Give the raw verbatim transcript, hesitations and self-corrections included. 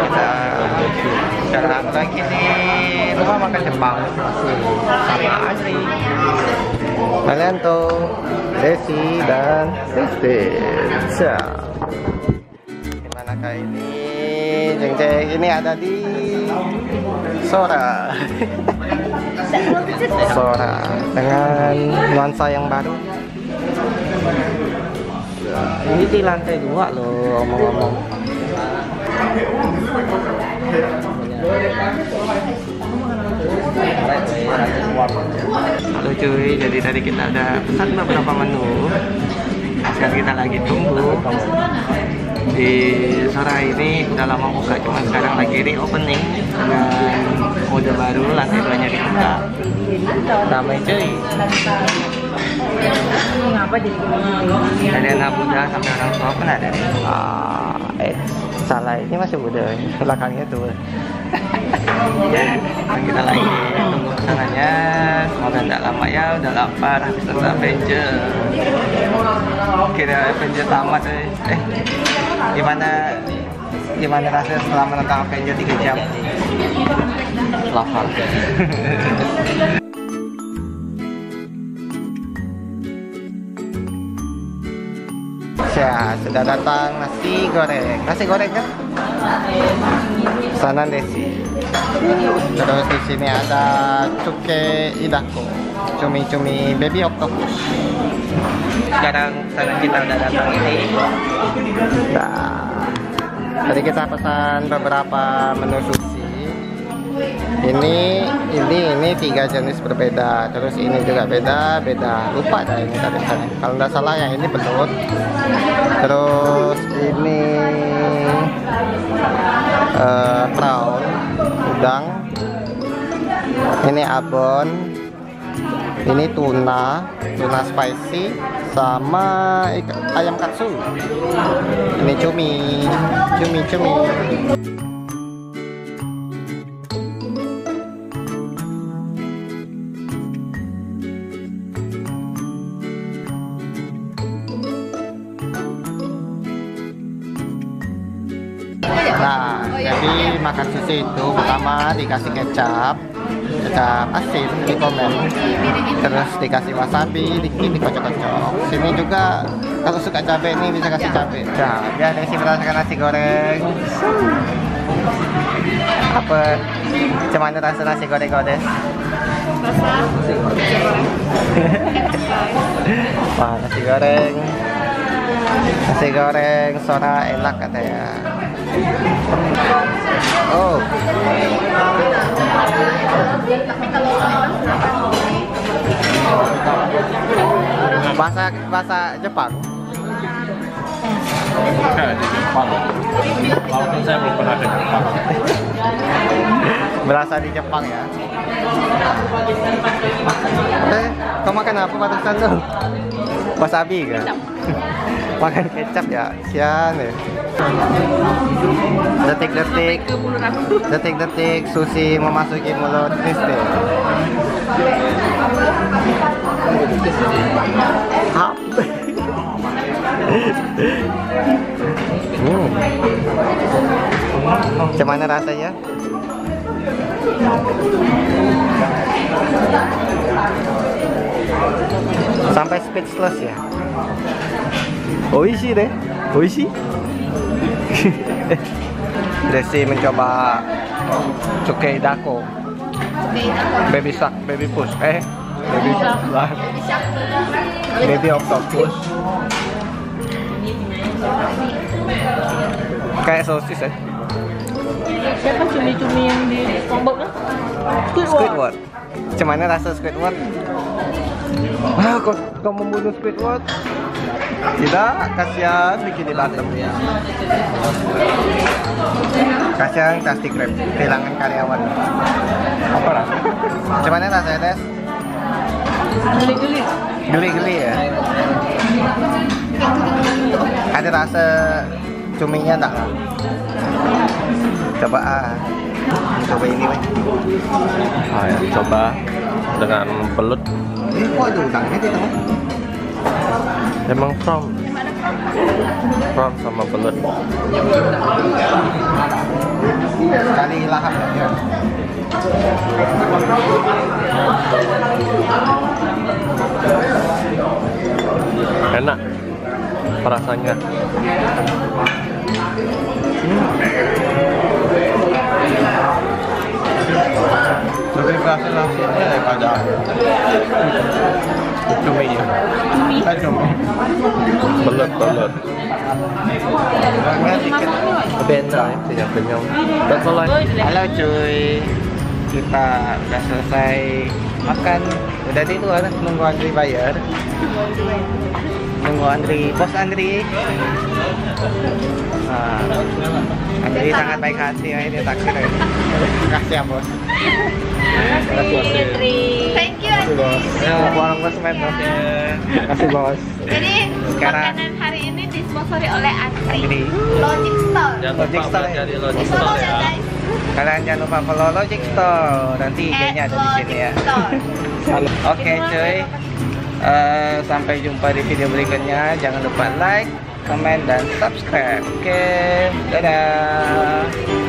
berbeda. Sekarang lagi di rumah makan Jepang sama Asri. Kalian tuh Desi dan Kristin. Gimana kali ini? Jeng-jeng ini ada di Sora. Sora dengan nuansa yang baru. Ini di lantai dua loh, ngomong-ngomong. Halo cuy, jadi tadi kita ada pesan beberapa menu. Sekarang kita lagi tunggu. Di Sora ini udah lama buka, cuma sekarang lagi reopening dengan mode baru, lantai duanya dibuka. Ramai cuy. Ngapa jadi gini? Ada anak muda sampai orang tua pun ada nih. Ah, eh salah, ini masih muda, belakangnya tuh. Dan kita lagi tunggu pesanannya, semoga tidak lama ya, udah lapar habis nonton Avenger. Kira Avenger tamat eh. eh gimana gimana rasanya setelah menonton Avenger tiga jam? Lapar. Ya, sudah datang nasi goreng. Nasi goreng kan? Pesanan Desi. Terus di sini ada cuke idako, cumi-cumi baby octopus. Sekarang pesanan kita udah datang ini. Nah, tadi kita pesan beberapa menu sushi. Ini, ini, ini tiga jenis berbeda. Terus ini juga beda, beda. Lupa dah ini tadi pesannya. Kalau nggak salah yang ini belut. Terus ini uh, prawn, udang. Ini abon. Ini tuna, tuna spicy, sama ayam katsu. Ini cumi, cumi, cumi. Nah, jadi makan sushi itu pertama dikasih kecap, kecap asin, dikomen, terus dikasih wasabi, dikit dikocok-kocok. Sini juga kalau suka cabai ini bisa kasih cabai. Nah, biar Desi merasakan nasi goreng. Apa? Cuman rasa nasi goreng godes? Rasa nasi goreng. Wah, nasi goreng. Nasi goreng Sora enak katanya. Oh. Bahasa bahasa Jepang. Bukan di Jepang. Walaupun saya belum pernah ke Jepang. Berasa di Jepang ya. Eh, kau makan apa barusan tuh? Wasabi kan? Makan kecap ya, sian ya. Detik-detik, detik-detik sushi memasuki mulut Kristen. Hmm. Gimana rasanya? Sampai speechless ya. Oishi deh, oishi. Desi mencoba cuke idako, baby shark, baby push, eh, baby shark, baby octopus. Kayak sosis ya. Siapa cumi-cumi yang di Lombok kan? Squidward. Gimana rasa Squidward? Wah, kau, kau membunuh Squidward? Tidak, kasihan bikin di bottom. Kasihan plastic wrap, kehilangan karyawan. Apa lah? Gimana rasanya, Des? Geli-geli. Geli-geli ya? Ada rasa cuminya enggak? Coba ah. Coba ini, weh. Ah, ya, coba dengan belut. Ini kok ada udangnya di tengah? Emang from from sama belut. Sekali lahap ya. Enak rasanya. Lebih berhasil hasilnya daripada cumi ya. Cumi. Eh, cumi. Belut, belut. Orangnya dikit. Tapi enak ya, kenyang-kenyang. Dan kalau Halo cuy, kita udah selesai makan. Udah di luar nunggu Andri bayar. Nunggu Andri, bos Andri. Nah, Andri sangat baik hati ya, ini taksir ya. Terima kasih ya bos. Thank you, bos. Ya, warung basement bos. Terima kasih bos. Jadi Sekarang- makanan hari ini disponsori oleh Andri. Andri. Logic Store. Jangan Logic lupa Store ya. cari Di Logic Solo Store ya ya. guys. Kalian jangan lupa follow Logic Store. Nanti I G-nya ada di sini ya. Oke cuy. Eh, sampai jumpa di video berikutnya. Jangan lupa like, comment, dan subscribe. Oke, dadah.